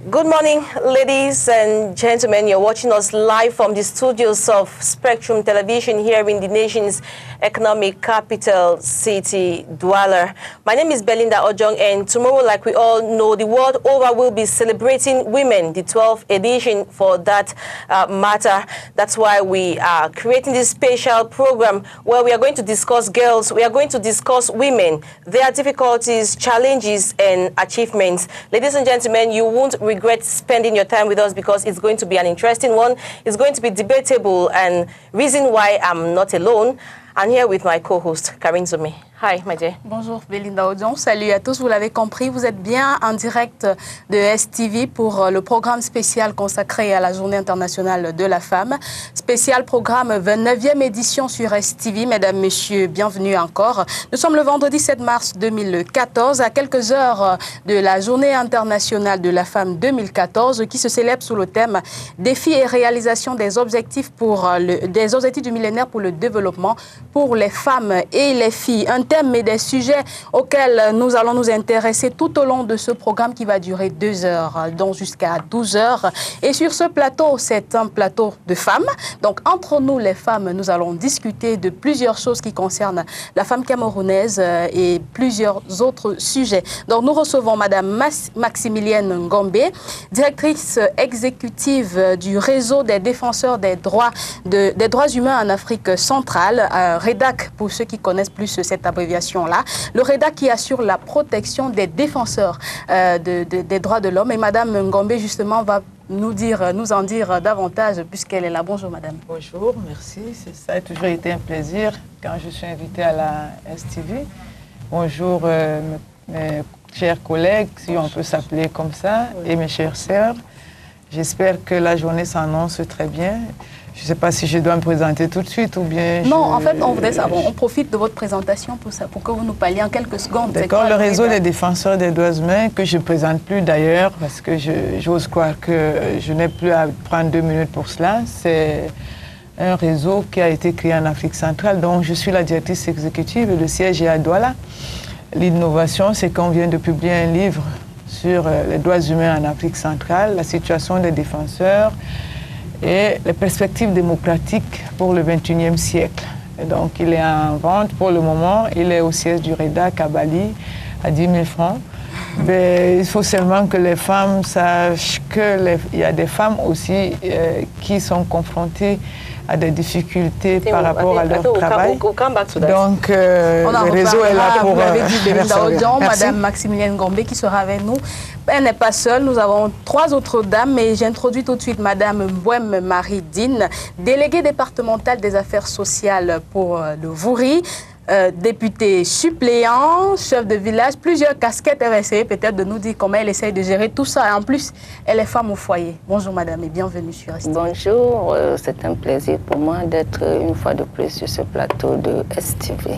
Good morning, ladies and gentlemen. You're watching us live from the studios of Spectrum Television here in the nation's economic capital city, Douala. My name is Belinda Ojong, and tomorrow, like we all know, the world over will be celebrating women, the 12th edition for that matter. That's why we are creating this special program where we are going to discuss girls, we are going to discuss women, their difficulties, challenges, and achievements. Ladies and gentlemen, you won't regret spending your time with us because it's going to be an interesting one. It's going to be debatable, and reason why I'm not alone. I'm here with my co-host, Karine Zomé. Hi, my dear. Bonjour, Belinda Odion. Salut à tous. Vous l'avez compris, vous êtes bien en direct de STV pour le programme spécial consacré à la Journée internationale de la femme. Spécial programme 29e édition sur STV. Mesdames, messieurs, bienvenue encore. Nous sommes le vendredi 7 mars 2014, à quelques heures de la Journée internationale de la femme 2014, qui se célèbre sous le thème Défis et réalisation des objectifs du millénaire pour le développement pour les femmes et les filles. Un thème et des sujets auxquels nous allons nous intéresser tout au long de ce programme qui va durer 2 heures, donc jusqu'à 12 heures. Et sur ce plateau, c'est un plateau de femmes. Donc entre nous, les femmes, nous allons discuter de plusieurs choses qui concernent la femme camerounaise et plusieurs autres sujets. Donc nous recevons Madame Maximilienne Ngombe, directrice exécutive du réseau des défenseurs des droits humains en Afrique centrale, REDAC pour ceux qui connaissent plus cette abréviation-là. Le REDAC qui assure la protection des défenseurs des droits de l'homme. Et Madame Ngombe, justement, va nous en dire davantage puisqu'elle est là. Bonjour, Madame. Bonjour, merci. Ça a toujours été un plaisir quand je suis invitée à la STV. Bonjour, mes chers collègues, si on peut s'appeler comme ça, et mes chères sœurs. J'espère que la journée s'annonce très bien. Je ne sais pas si je dois me présenter tout de suite ou bien... Non, en fait, on voudrait savoir. On profite de votre présentation pour que vous nous parliez en quelques secondes. D'accord, le réseau des défenseurs des droits humains, que je ne présente plus d'ailleurs, parce que j'ose croire que je n'ai plus à prendre 2 minutes pour cela. C'est un réseau qui a été créé en Afrique centrale, donc je suis la directrice exécutive et le siège est à Douala. L'innovation, c'est qu'on vient de publier un livre sur les droits humains en Afrique centrale, la situation des défenseurs, et les perspectives démocratiques pour le 21e siècle. Et donc, il est en vente pour le moment. Il est au siège du REDAC à Bali, à 10 000 francs. Mais il faut seulement que les femmes sachent qu'il y a des femmes aussi qui sont confrontées à des difficultés par rapport à leur travail. Donc, le réseau est là pour... Vous l'avez dit, Belinda Odion, Madame Maximilienne Ngombe qui sera avec nous. Elle n'est pas seule, nous avons 3 autres dames, mais j'introduis tout de suite Madame Mbouem Marie-Dine, déléguée départementale des affaires sociales pour le Vouri, députée suppléant, chef de village, plusieurs casquettes. Elle va essayer peut-être de nous dire comment elle essaye de gérer tout ça. Et en plus, elle est femme au foyer. Bonjour Madame et bienvenue sur STV. Bonjour, c'est un plaisir pour moi d'être une fois de plus sur ce plateau de STV.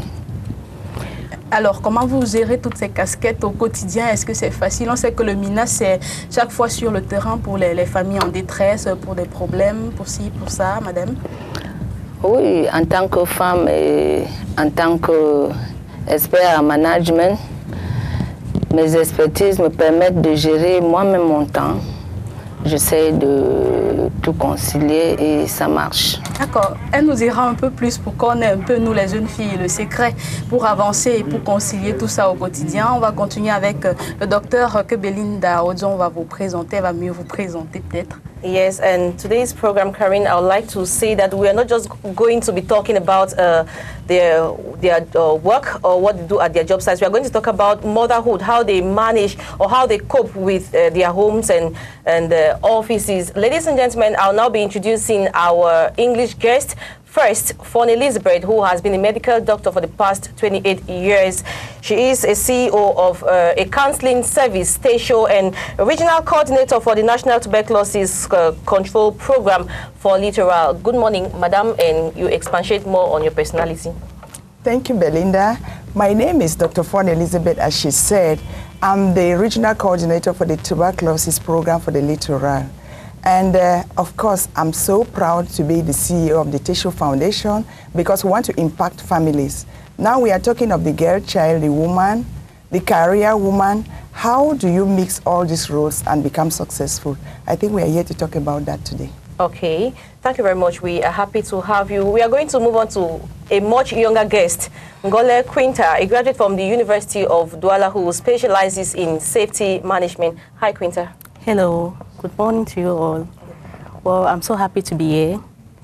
Alors, comment vous gérez toutes ces casquettes au quotidien? Est-ce que c'est facile? On sait que le MINA, c'est chaque fois sur le terrain pour les familles en détresse, pour des problèmes, pour ci, pour ça, Madame. Oui, en tant que femme et en tant qu'expert en management, mes expertises me permettent de gérer moi-même mon temps. J'essaie de tout concilier et ça marche. D'accord. Elle nous dira un peu plus pour qu'on ait un peu, nous les jeunes filles, le secret pour avancer et pour concilier tout ça au quotidien. On va continuer avec le docteur que Belinda Odion va vous présenter, va mieux vous présenter peut-être. Yes, and today's program, Karine, I would like to say that we are not just going to be talking about their work or what they do at their job sites. We are going to talk about motherhood, how they manage or how they cope with their homes and offices. Ladies and gentlemen, I'll now be introducing our English guest. First, FON Elizabeth, who has been a medical doctor for the past 28 years. She is a CEO of a counseling service, Station, and regional coordinator for the National Tuberculosis Control Program for Littoral. Good morning, Madam, and you expatiate more on your personality. Thank you, Belinda. My name is Dr. FON Elizabeth, as she said. I'm the regional coordinator for the tuberculosis program for the Littoral. And of course, I'm so proud to be the CEO of the Tissue Foundation because we want to impact families. Now we are talking of the girl child, the woman, the career woman, how do you mix all these roles and become successful? I think we are here to talk about that today. Okay, thank you very much. We are happy to have you. We are going to move on to a much younger guest, Ngole Quinta, a graduate from the University of Douala who specializes in safety management. Hi, Quinta. Hello, good morning to you all. Well, I'm so happy to be here.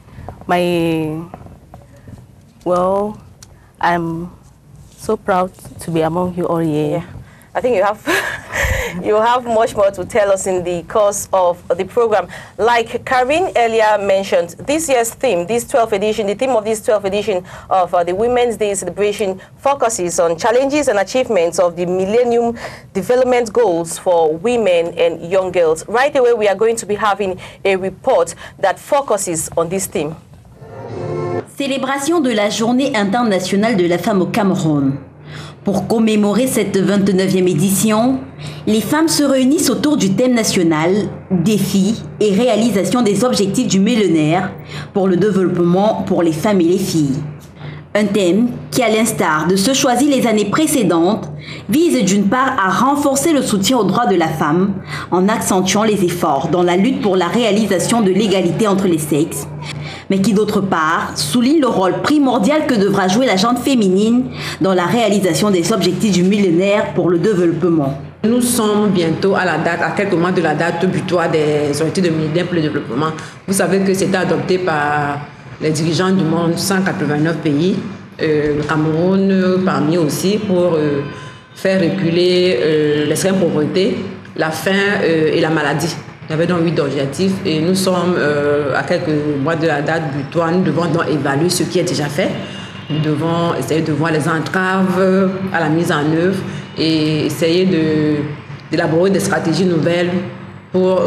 I'm so proud to be among you all here. Yeah. I think you have you have much more to tell us in the course of the program. Like Karin earlier mentioned, this year's theme, this 12th edition, the theme of this 12th edition of the Women's Day celebration focuses on challenges and achievements of the Millennium Development Goals for women and young girls. Right away, we are going to be having a report that focuses on this theme. Célébration de la Journée internationale de la femme au Cameroun. Pour commémorer cette 29e édition, les femmes se réunissent autour du thème national « Défis et réalisation des objectifs du millénaire pour le développement pour les femmes et les filles ». Un thème qui, à l'instar de ceux choisis les années précédentes, vise d'une part à renforcer le soutien aux droits de la femme en accentuant les efforts dans la lutte pour la réalisation de l'égalité entre les sexes, mais qui d'autre part souligne le rôle primordial que devra jouer la gente féminine dans la réalisation des objectifs du millénaire pour le développement. Nous sommes bientôt à la date, à quelques mois de la date butoir des objectifs du millénaire pour le développement. Vous savez que c'était adopté par les dirigeants du monde, 189 pays, le Cameroun parmi aussi, pour faire reculer l'extrême pauvreté, la faim et la maladie. Il y avait donc 8 objectifs et nous sommes à quelques mois de la date butoir. Nous devons donc évaluer ce qui est déjà fait. Nous devons essayer de voir les entraves à la mise en œuvre et essayer d'élaborer des stratégies nouvelles pour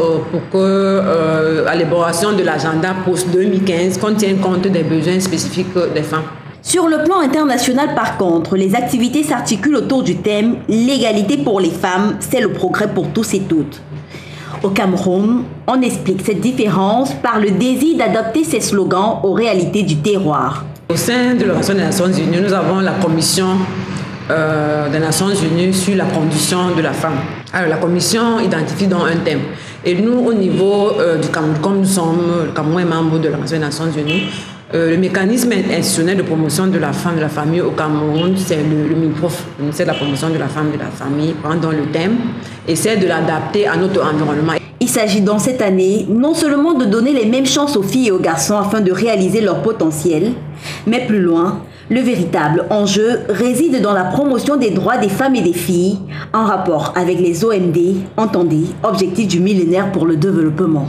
que l'élaboration de l'agenda post-2015 qu'on tienne compte des besoins spécifiques des femmes. Sur le plan international, par contre, les activités s'articulent autour du thème « L'égalité pour les femmes, c'est le progrès pour tous et toutes ». Au Cameroun, on explique cette différence par le désir d'adapter ces slogans aux réalités du terroir. Au sein de l'Organisation des Nations Unies, nous avons la Commission des Nations Unies sur la condition de la femme. Alors, la Commission identifie donc un thème. Et nous, au niveau du Cameroun, comme nous sommes, le Cameroun est membre de l'Organisation des Nations Unies, le mécanisme institutionnel de promotion de la femme et de la famille au Cameroun, c'est le MIPROF, le ministère de la promotion de la femme et de la famille, prend donc le thème, essaie de l'adapter à notre environnement. Il s'agit donc cette année non seulement de donner les mêmes chances aux filles et aux garçons afin de réaliser leur potentiel, mais plus loin, le véritable enjeu réside dans la promotion des droits des femmes et des filles en rapport avec les OMD, entendez, Objectifs du millénaire pour le développement.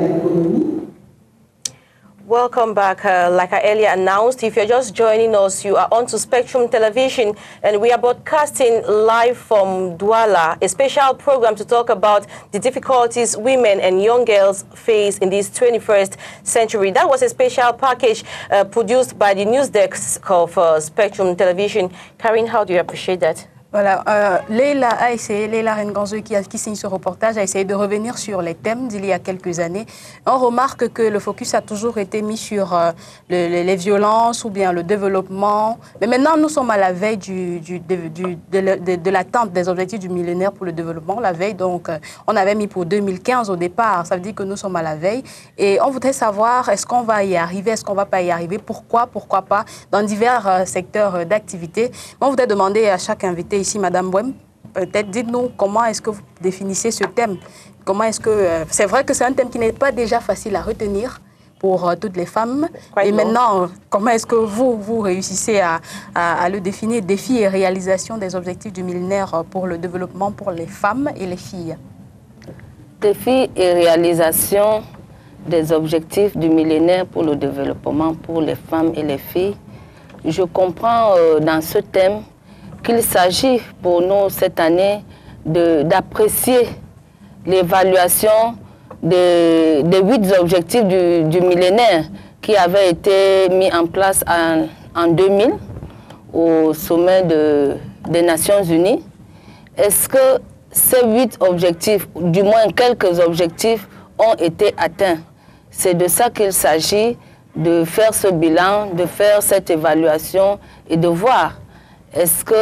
Welcome back. Like I earlier announced, if you're just joining us, you are on to Spectrum Television, and we are broadcasting live from Douala, a special program to talk about the difficulties women and young girls face in this 21st century. That was a special package produced by the news desk of Spectrum Television. Karin, how do you appreciate that? Voilà, Leila Renganzo qui signe ce reportage a essayé de revenir sur les thèmes d'il y a quelques années. On remarque que le focus a toujours été mis sur les violences ou bien le développement. Mais maintenant, nous sommes à la veille de l'atteinte des objectifs du millénaire pour le développement. La veille, donc, on avait mis pour 2015 au départ. Ça veut dire que nous sommes à la veille. Et on voudrait savoir, est-ce qu'on va y arriver, est-ce qu'on ne va pas y arriver, pourquoi pas, dans divers secteurs d'activité. On voudrait demander à chaque invité ici, Madame Bouem, peut-être dites-nous comment est-ce que vous définissez ce thème. Comment est-ce que c'est vrai que c'est un thème qui n'est pas déjà facile à retenir pour toutes les femmes. Et maintenant, comment est-ce que vous réussissez à le définir, défis et réalisation des objectifs du millénaire pour le développement pour les femmes et les filles? Défis et réalisation des objectifs du millénaire pour le développement pour les femmes et les filles. Je comprends dans ce thème qu'il s'agit pour nous cette année d'apprécier l'évaluation des 8 objectifs du millénaire qui avaient été mis en place en 2000 au sommet des Nations Unies. Est-ce que ces 8 objectifs, du moins quelques objectifs, ont été atteints? C'est de ça qu'il s'agit, de faire ce bilan, de faire cette évaluation et de voir est-ce que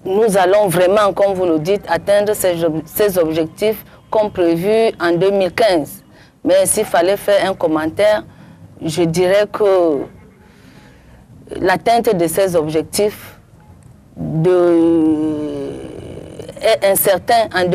nous allons vraiment, comme vous le dites, atteindre ces objectifs comme prévu en 2015. Mais s'il fallait faire un commentaire, je dirais que l'atteinte de ces objectifs est incertain en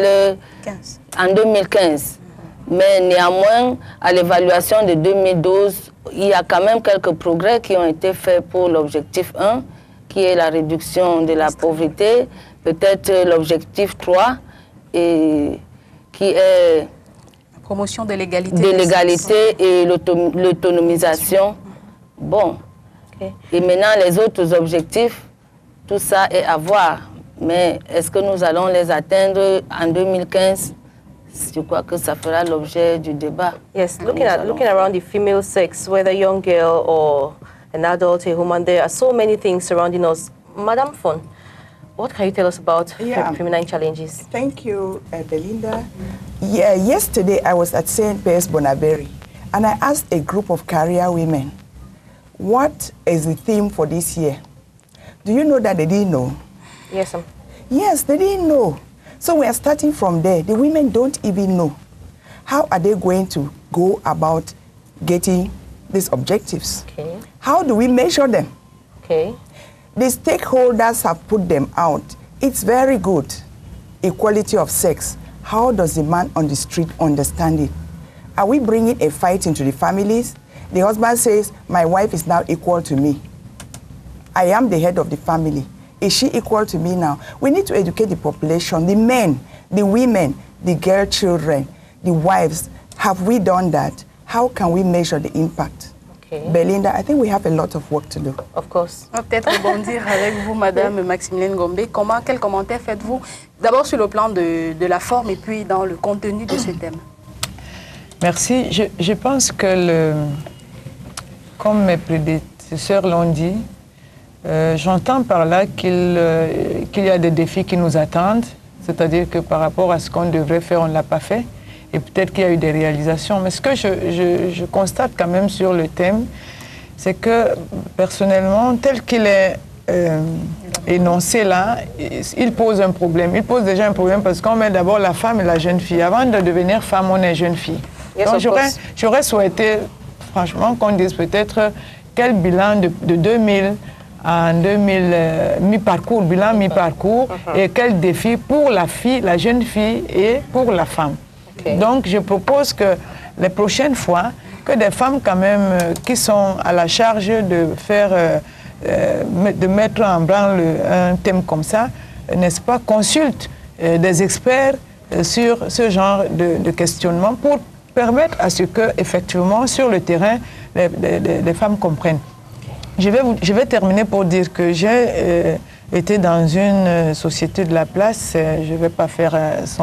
2015. Mais néanmoins, à l'évaluation de 2012, il y a quand même quelques progrès qui ont été faits pour l'objectif 1, qui est la réduction de la pauvreté, peut-être l'objectif 3, et qui est la promotion de l'égalité. De l'égalité et l'autonomisation. Bon. Okay. Et maintenant, les autres objectifs, tout ça est à voir. Mais est-ce que nous allons les atteindre en 2015? Je crois que ça fera l'objet du débat. Yes, looking around the female sex, whether young girl or an adult, a woman, there are so many things surrounding us. Madam FON, what can you tell us about feminine challenges? Thank you, Belinda. Yeah, yesterday I was at St. Piers Bonaberry, and I asked a group of career women, what is the theme for this year? Do you know that they didn't know? Yes, ma'am. Yes, they didn't know. So we are starting from there. The women don't even know. How are they going to go about getting these objectives? Okay. How do we measure them? Okay. The stakeholders have put them out. It's very good. Equality of sex. How does the man on the street understand it? Are we bringing a fight into the families? The husband says, my wife is now equal to me. I am the head of the family. Is she equal to me now? We need to educate the population, the men, the women, the girl children, the wives. Have we done that? How can we measure the impact? Okay. Belinda, I think we have a lot of work to do. Of course. Peut-être rebondir avec vous, Madame Maximilienne Gombe. Quel commentaire faites-vous d'abord sur le plan de la forme et puis dans le contenu de ce thème? Merci. Je pense que, comme mes prédécesseurs l'ont dit, j'entends par là qu'il y a des défis qui nous attendent, c'est-à-dire que par rapport à ce qu'on devrait faire, on ne l'a pas fait, et peut-être qu'il y a eu des réalisations. Mais ce que je constate quand même sur le thème, c'est que personnellement, tel qu'il est énoncé là, il pose un problème. Il pose déjà un problème parce qu'on met d'abord la femme et la jeune fille. Avant de devenir femme, on est jeune fille. Yes, donc j'aurais souhaité, franchement, qu'on dise peut-être quel bilan de 2000 en 2000, mi-parcours, bilan mi-parcours, et quel défi pour la fille, la jeune fille et pour la femme. Okay. Donc je propose que les prochaines fois, que des femmes quand même qui sont à la charge de faire, de mettre en branle un thème comme ça, n'est-ce pas, consultent des experts sur ce genre de questionnement pour permettre à ce que, effectivement, sur le terrain, les femmes comprennent. Je vais terminer pour dire que j'ai été dans une société de la place, je ne vais pas faire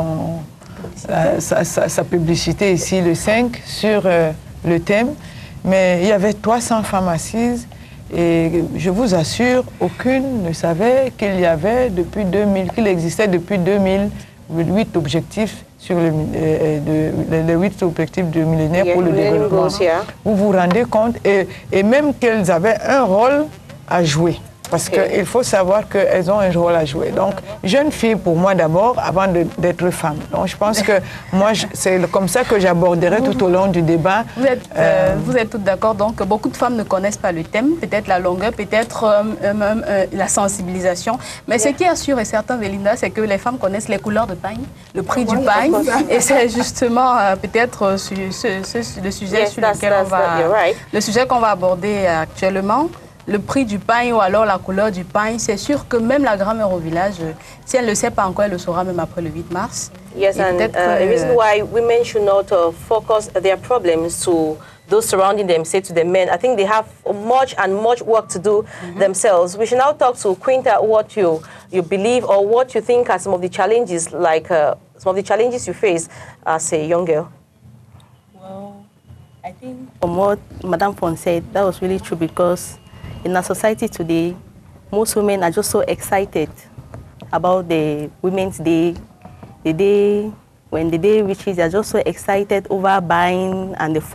sa publicité ici, le 5, sur le thème, mais il y avait 300 femmes assises et je vous assure, aucune ne savait qu'il y avait depuis 2000, qu'il existait depuis 2008 objectifs sur les 8 objectifs du millénaire pour le développement. Vous vous rendez compte, et même qu'elles avaient un rôle à jouer. Parce qu'il faut savoir qu'elles ont un rôle à jouer. Donc, jeune fille pour moi d'abord, avant d'être femme. Donc, je pense que moi, c'est comme ça que j'aborderai tout au long du débat. Vous êtes toutes d'accord, donc beaucoup de femmes ne connaissent pas le thème, peut-être la longueur, peut-être la sensibilisation. Mais ce qui est sûr et certain, Belinda, c'est que les femmes connaissent les couleurs de pagne, le prix du pagne. Et c'est justement peut-être le sujet sur lequel le sujet qu'on va aborder actuellement. Le prix du pain ou alors la couleur du pain, c'est sûr que même la grand-mère au village, si elle ne le sait pas encore, elle le saura même après le 8 mars. Yes, and the reason why women should not focus their problems to those surrounding them, say to the men, I think they have much work to do themselves. We should now talk to Quinta what you believe or what you think are some of the challenges, like some of the challenges you face as a young girl. Well, I think from what Madame FON said, that was really true because in our society today, most women are just so excited about the Women's Day. When the day reaches, they're just so excited over buying and the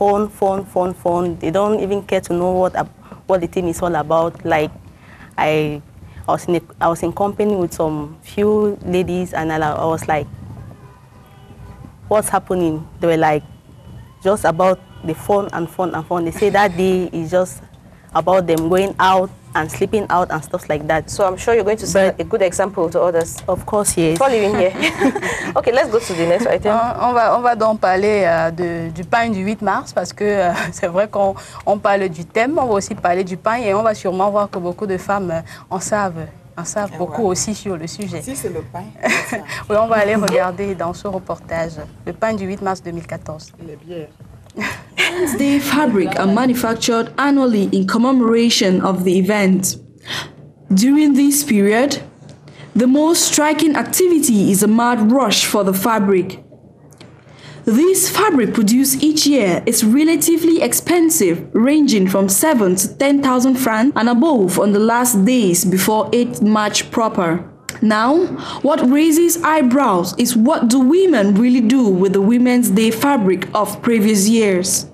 fun. They don't even care to know what the theme is all about. Like, I was in company with some few ladies, and I was like, what's happening? They were like, just about the fun and fun and fun. They say that day is just about them going out and sleeping out and stuff like that. So I'm sure you're going to set a good example to others. Of course, yes. Before leaving here. Okay, let's go to the next item. On va donc parler du pain du 8 mars parce que c'est vrai qu'on parle du thème, on va aussi parler du pain et on va sûrement voir que beaucoup de femmes en savent beaucoup aussi sur le sujet. Si c'est le pain. Oui, on va aller regarder dans ce reportage le pain du 8 mars 2014. Les bières. The fabric are manufactured annually in commemoration of the event. During this period, the most striking activity is a mad rush for the fabric. This fabric produced each year is relatively expensive, ranging from 7 to 10,000 francs and above on the last days before 8 March proper. Now, what raises eyebrows is what do women really do with the Women's Day fabric of previous years?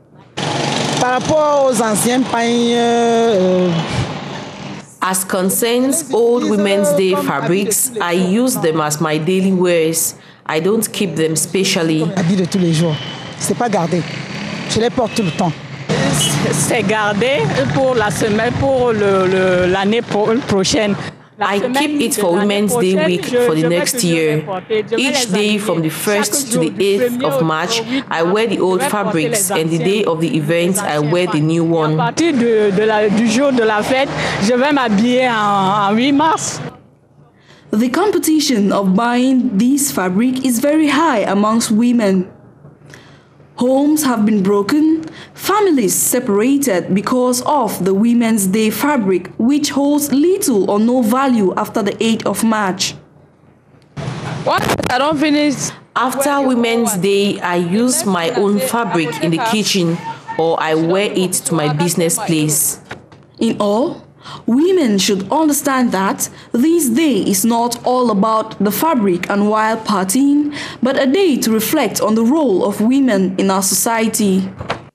As concerns old Women's Day fabrics, I use them as my daily wears. I don't keep them specially. Habits de tous les jours. C'est pas gardé. Je les porte tout le temps. C'est gardé pour la semaine, pour l'année prochaine. I keep it for Women's Day week for the next year. Each day from the 1st to the 8th of March, I wear the old fabrics, and the day of the event, I wear the new one. À partir du jour de la fête, je vais m'habiller en 8 mars. The competition of buying this fabric is very high amongst women. Homes have been broken, families separated because of the Women's Day fabric, which holds little or no value after the 8th of March. I don't finish. After Women's Day, I use my own fabric in the kitchen, or I wear it to my business place. In all, women should understand that this day is not all about the fabric and wild partying, but a day to reflect on the role of women in our society.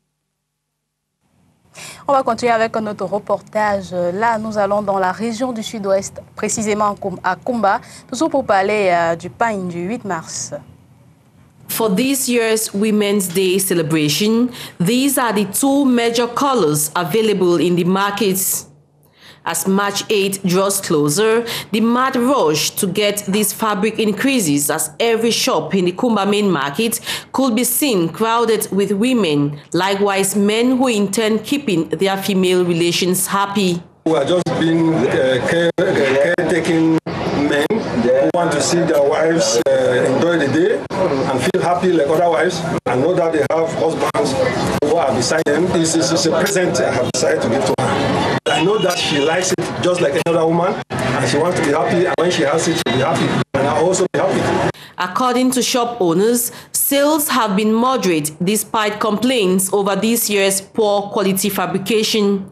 On va continuer avec notre reportage. Là, nous allons dans la région du Sud-Ouest, précisément à Kumba, toujours pour parler du pain du 8 mars. For this year's Women's Day celebration, these are the two major colors available in the markets. As March 8 draws closer, the mad rush to get this fabric increases as every shop in the Kumba main market could be seen crowded with women, likewise men who intend keeping their female relations happy. We are just being caretaking men who want to see their wives enjoy the day and feel happy like other wives and know that they have husbands who are beside them. This is a present I have decided to give to her. I know that she likes it just like any other woman, and she wants to be happy, and when she has it, she'll be happy, and I'll also be happy. According to shop owners, sales have been moderate despite complaints over this year's poor quality fabrication.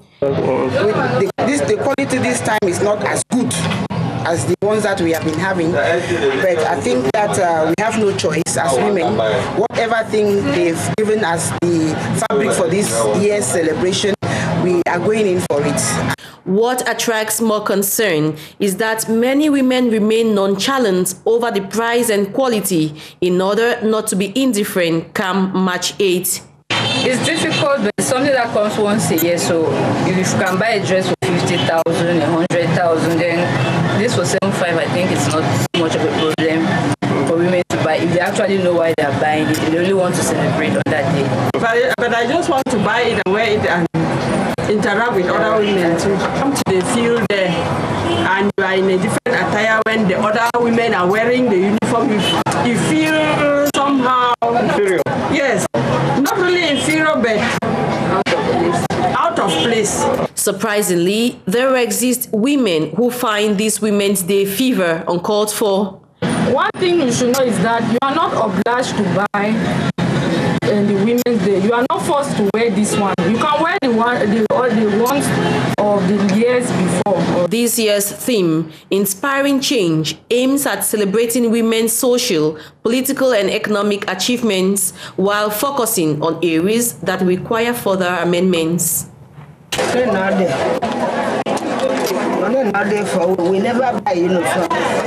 The quality this time is not as good as the ones that we have been having, but I think that we have no choice as women. Whatever thing they've given us the fabric for this year's celebration, we are going in for it. What attracts more concern is that many women remain nonchalant over the price and quality in order not to be indifferent come March 8. It's difficult, but it's something that comes once a year. So if you can buy a dress for 50,000, 100,000, then this for 75, I think it's not so much of a problem for women to buy. If they actually know why they are buying it, they really want to celebrate on that day. But I just want to buy it and wear it and interact with other women to come to the field there. And you are in a different attire when the other women are wearing the uniform. You feel somehow inferior. Yes, not really inferior, but out of place. Surprisingly, there exist women who find this Women's Day fever uncalled for. One thing you should know is that you are not obliged to buy the Women's Day. You are not forced to wear this one. You can wear the ones of the years before. This year's theme, Inspiring Change, aims at celebrating women's social, political and economic achievements while focusing on areas that require further amendments. We never buy uniform.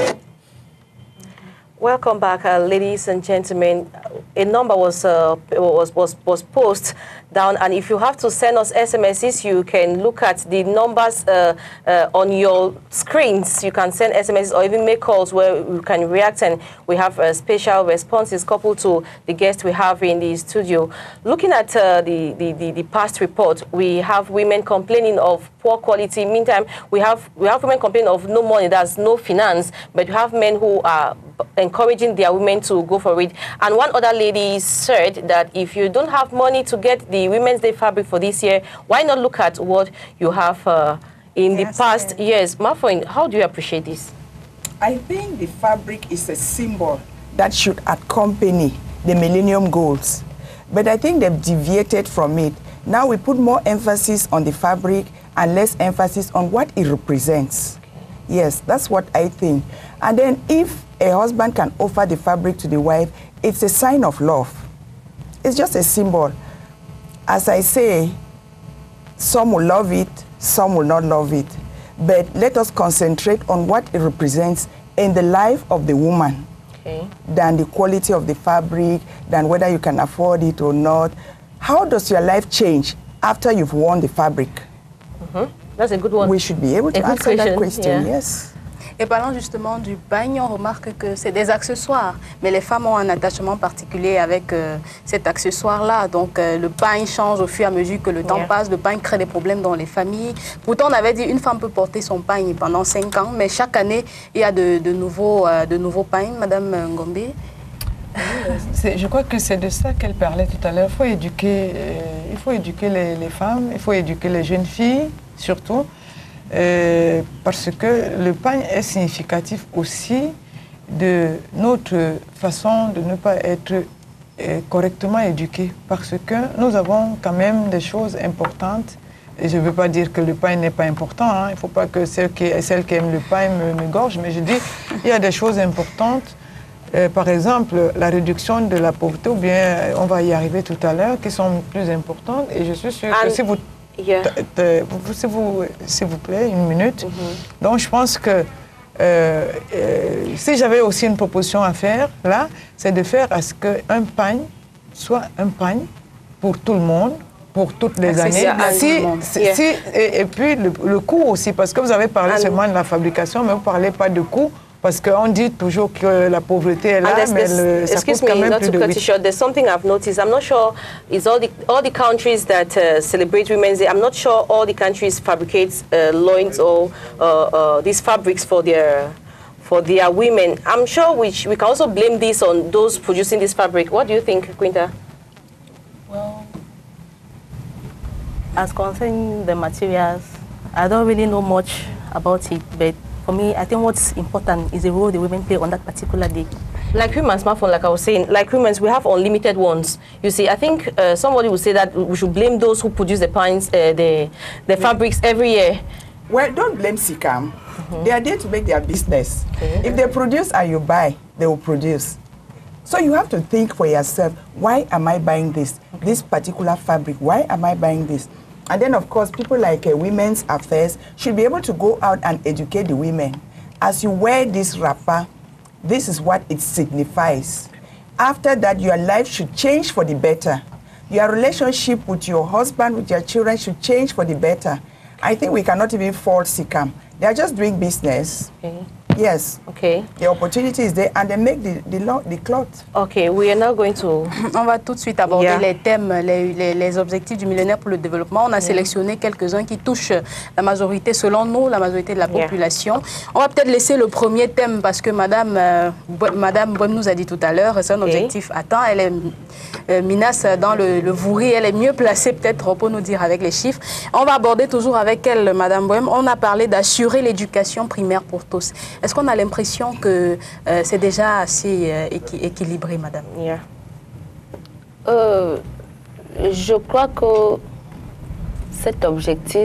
Welcome back, ladies and gentlemen. A number was posted down, and if you have to send us SMSs, you can look at the numbers on your screens. You can send SMSs or even make calls where you can react, and we have special responses coupled to the guests we have in the studio. Looking at the past report, we have women complaining of poor quality. Meantime, we have women complaining of no money, that's no finance, but you have men who are encouraging their women to go for it. And one other lady said that if you don't have money to get the Women's Day fabric for this year, why not look at what you have in the past years? Mafon, how do you appreciate this? I think the fabric is a symbol that should accompany the Millennium Goals. But I think they've deviated from it. Now we put more emphasis on the fabric and less emphasis on what it represents. Yes, that's what I think. And then if a husband can offer the fabric to the wife, it's a sign of love. It's just a symbol. As I say, some will love it, some will not love it. But let us concentrate on what it represents in the life of the woman, than the quality of the fabric, than whether you can afford it or not. How does your life change after you've worn the fabric? That's a good one. We should be able to answer that question, yes. Et parlant justement du pagne, on remarque que c'est des accessoires, mais les femmes ont un attachement particulier avec cet accessoire-là. Donc le pagne change au fur et à mesure que le temps passe, le pagne crée des problèmes dans les familles. Pourtant, on avait dit une femme peut porter son pagne pendant 5 ans, mais chaque année, il y a de nouveaux pagnes. Madame Ngombe? Je crois que c'est de ça qu'elle parlait tout à l'heure. Il faut éduquer les femmes, il faut éduquer les jeunes filles, surtout. Parce que le pagne est significatif aussi de notre façon de ne pas être correctement éduqués. Parce que nous avons quand même des choses importantes. Et je ne veux pas dire que le pagne n'est pas important. Hein. Il ne faut pas que celle qui aime le pagne me gorge. Mais je dis, il y a des choses importantes. Par exemple, la réduction de la pauvreté, ou bien on va y arriver tout à l'heure, qui sont plus importantes. Et je suis sûre que si vous... S'il vous plaît, une minute. Donc, je pense que si j'avais aussi une proposition à faire, là, c'est de faire à ce qu'un pagne soit un pagne pour tout le monde, pour toutes les années. Et puis, le coût aussi, parce que vous avez parlé seulement de la fabrication, mais vous ne parlez pas de coût. Parce qu'on dit toujours que la pauvreté est là, mais ça coûte quand même plus de 8. There's something I've noticed. I'm not sure it's all the countries that celebrate Women's Day. I'm not sure all the countries fabricate loins or these fabrics for their women. I'm sure we can also blame this on those producing this fabric. What do you think, Quinta? Well, as concerning the materials, I don't really know much about it, but for me, I think what's important is the role the women play on that particular day. Like women's smartphone, like I was saying, like women's, we have unlimited ones. You see, I think somebody would say that we should blame those who produce the pines, the fabrics every year. Well, don't blame SICAM. They are there to make their business. If they produce and you buy, they will produce. So you have to think for yourself, why am I buying this particular fabric? Why am I buying this? And then, of course, people like Women's Affairs should be able to go out and educate the women. As you wear this wrapper, this is what it signifies. After that, your life should change for the better. Your relationship with your husband, with your children should change for the better. I think we cannot even fault SICAM. They are just doing business. Yes. Okay. The opportunity is there, and they make the cloth. Okay, we are now going to... On va tout de suite aborder les thèmes, les objectifs du millénaire pour le développement. On a sélectionné quelques-uns qui touchent la majorité, selon nous, la majorité de la population. On va peut-être laisser le premier thème parce que Madame Boem nous a dit tout à l'heure, c'est un objectif atteint. Elle est Minas dans le Vouri, elle est mieux placée peut-être pour nous dire avec les chiffres. On va aborder toujours avec elle, Madame Boem. On a parlé d'assurer l'éducation primaire pour tous. Est-ce qu'on a l'impression que c'est déjà assez équilibré, Madame? Je crois que cet objectif,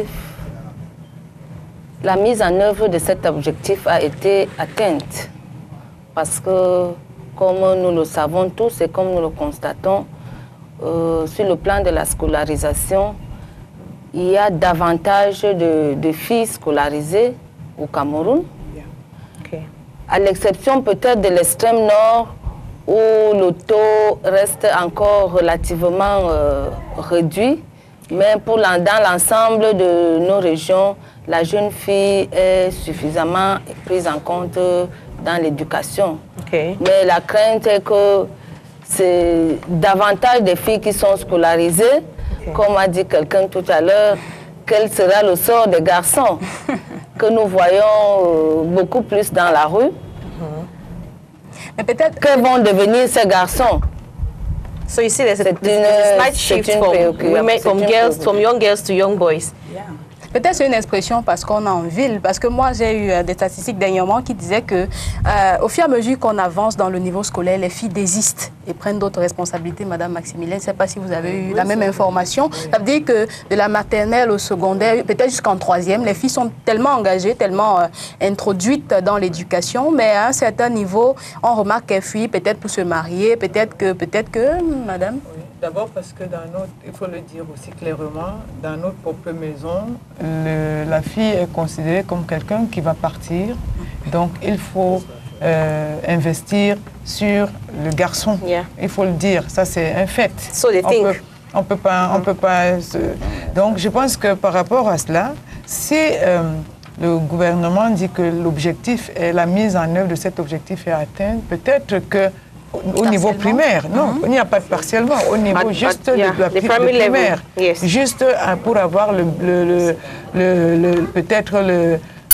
la mise en œuvre de cet objectif a été atteinte. Parce que, comme nous le savons tous et comme nous le constatons, sur le plan de la scolarisation, il y a davantage de filles scolarisées au Cameroun. À l'exception peut-être de l'extrême nord, où le taux reste encore relativement réduit. Mais dans l'ensemble de nos régions, la jeune fille est suffisamment prise en compte dans l'éducation. Mais la crainte est que c'est davantage des filles qui sont scolarisées. Comme a dit quelqu'un tout à l'heure, quel sera le sort des garçons que nous voyons beaucoup plus dans la rue. Mais peut-être que vont devenir ces garçons. So you see, there's a slight shift from young girls to young boys. Yeah. Peut-être c'est une expression parce qu'on est en ville, parce que moi j'ai eu des statistiques dernièrement qui disaient que au fur et à mesure qu'on avance dans le niveau scolaire, les filles désistent et prennent d'autres responsabilités. Madame Maximilienne, je ne sais pas si vous avez eu la même information. Ça veut dire que de la maternelle au secondaire, peut-être jusqu'en troisième, les filles sont tellement engagées, tellement introduites dans l'éducation, mais à un certain niveau, on remarque qu'elles fuient peut-être pour se marier, peut-être que, madame. D'abord parce que il faut le dire aussi clairement, dans notre propre maison, la fille est considérée comme quelqu'un qui va partir. Donc il faut investir sur le garçon. Il faut le dire, ça c'est un fait. On peut pas. Donc je pense que par rapport à cela, si le gouvernement dit que l'objectif est la mise en œuvre de cet objectif est atteint, peut-être que au niveau primaire, non, il n'y a pas de partiellement, au niveau juste de la primaire, juste pour avoir peut-être